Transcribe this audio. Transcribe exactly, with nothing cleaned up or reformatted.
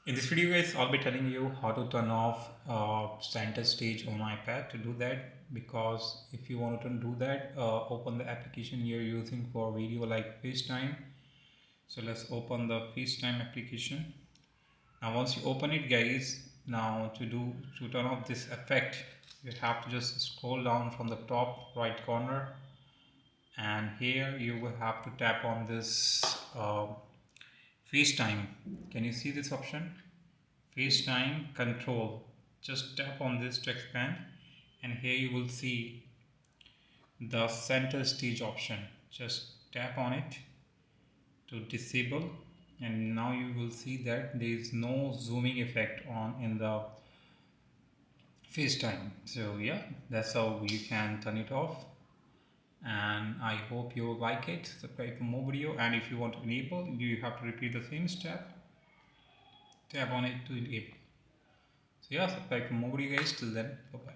In this video guys, I'll be telling you how to turn off uh, center stage on iPad. To do that, because if you want to do that, uh, open the application you're using for video like FaceTime. So let's open the FaceTime application. Now once you open it guys, now to do to turn off this effect, you have to just scroll down from the top right corner, and here you will have to tap on this uh, FaceTime. Can you see this option? FaceTime control. Just tap on this to expand, and here you will see the center stage option. Just tap on it to disable, and now you will see that there is no zooming effect on in the FaceTime. So yeah, that's how you can turn it off, and I hope you like it. Subscribe for more video, and if you want to enable, you have to repeat the same step. Tap on it to enable. So yeah, subscribe for more video guys. Till then, bye bye.